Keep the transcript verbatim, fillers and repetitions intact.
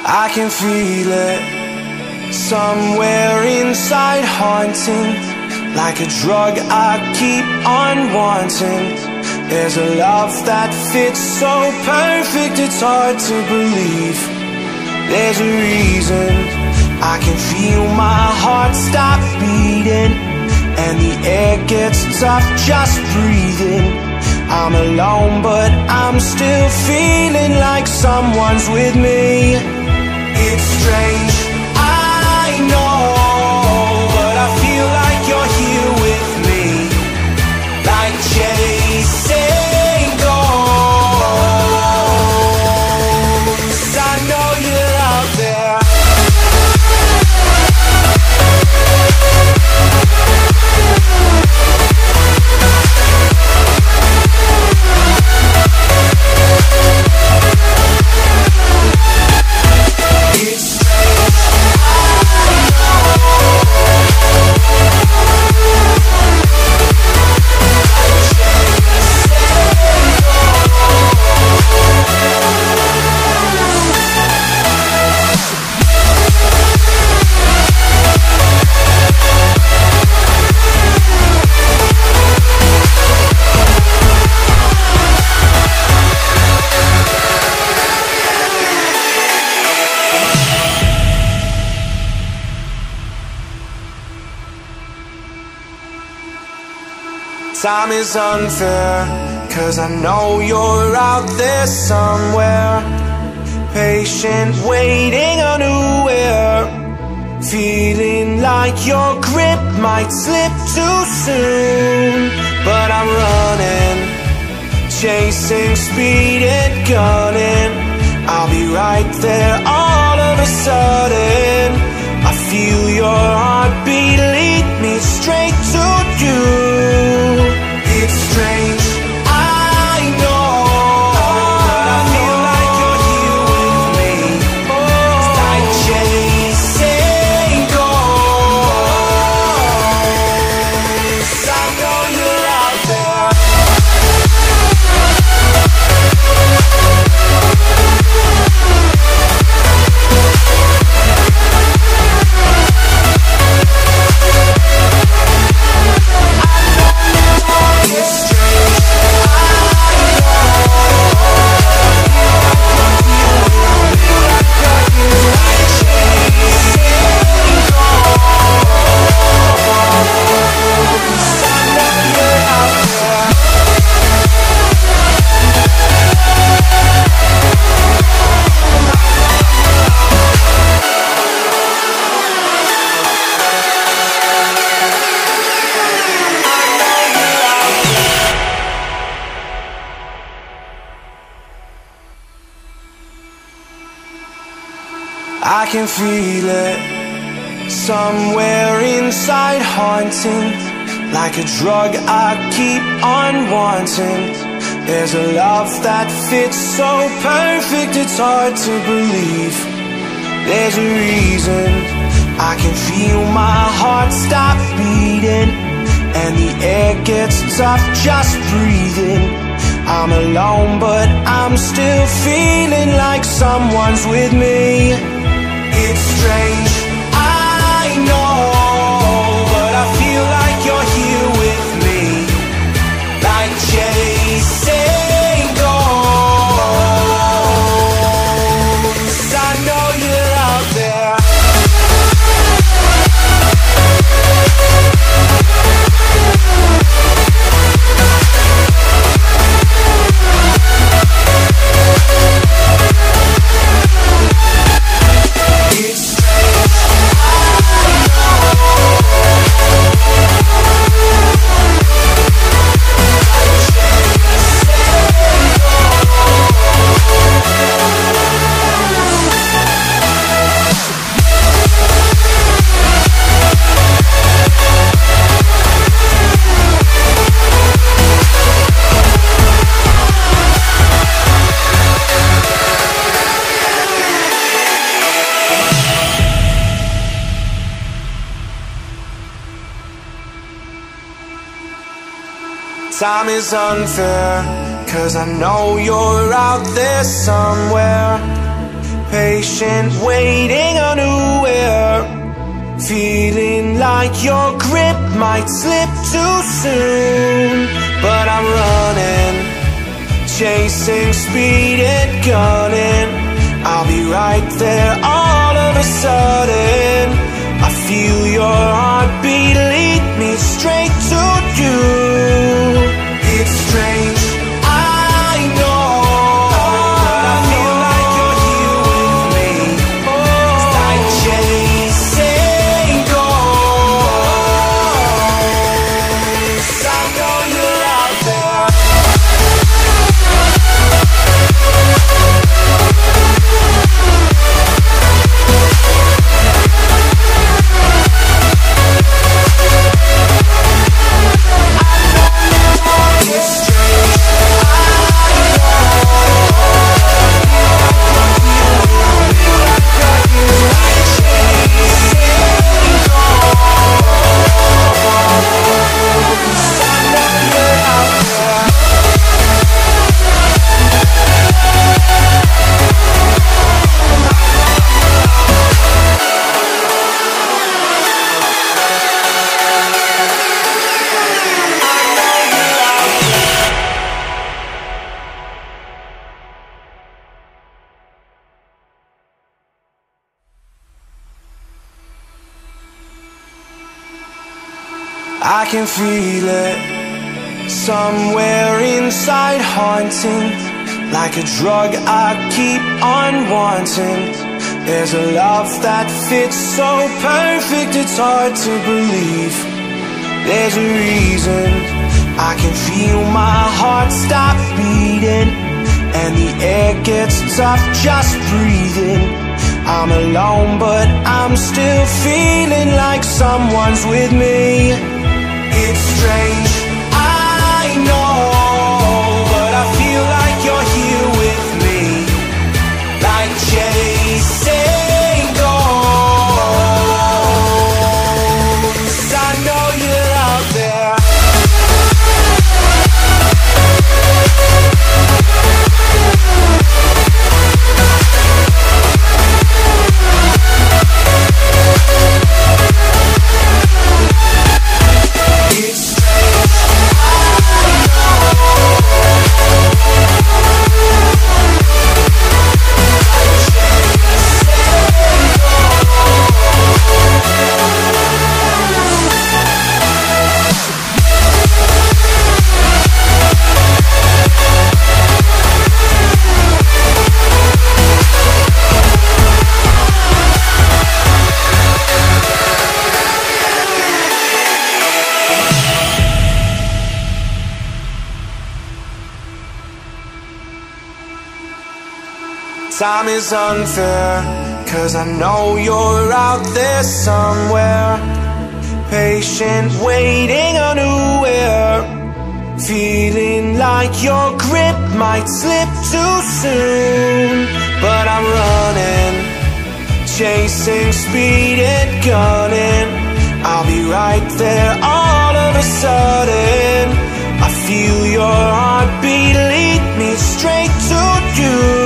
I can feel it somewhere inside, haunting like a drug I keep on wanting. There's a love that fits so perfect, it's hard to believe. There's a reason I can feel my heart stop beating, and the air gets tough just breathing. I'm alone but I'm still feeling like someone's with me. It's strange, I know, but I feel like you're here with me, like chasing ghosts. I know you're out there. Time is unfair, 'cause I know you're out there somewhere, patient, waiting unaware, feeling like your grip might slip too soon. But I'm running, chasing speed and gunning. I'll be right there all of a sudden. I feel your heartbeat lead me straight to you. It's strange, I know, but I feel like you're here with me, like chasing ghosts. I know you're out there. I can feel it somewhere inside, haunting like a drug I keep on wanting. There's a love that fits so perfect, it's hard to believe. There's a reason I can feel my heart stop beating, and the air gets tough just breathing. I'm alone but I'm still feeling like someone's with me. It's strange, I know, but I feel like you're here with me, like chasing ghosts. I know you're out there. Time is unfair, 'cause I know you're out there somewhere, patient, waiting unaware, feeling like your grip might slip too soon. But I'm running, chasing speed and gunning. I'll be right there all of a sudden. I feel your heartbeat lead me straight to you. It's strange, I know, but I feel like you're here with me. It's like chasing ghosts. I know you're out there. I can feel it somewhere inside, haunting like a drug I keep on wanting. There's a love that fits so perfect, it's hard to believe. There's a reason I can feel my heart stop beating, and the air gets tough just breathing. I'm alone, but I'm still feeling like someone's with me. It's strange, I know, but I feel like you're here with me, like chasing ghosts. I know you're out there. Time is unfair, 'cause I know you're out there somewhere, patient, waiting unaware, feeling like your grip might slip too soon. But I'm running, chasing speed and gunning. I'll be right there all of a sudden. I feel your heartbeat lead me straight to you.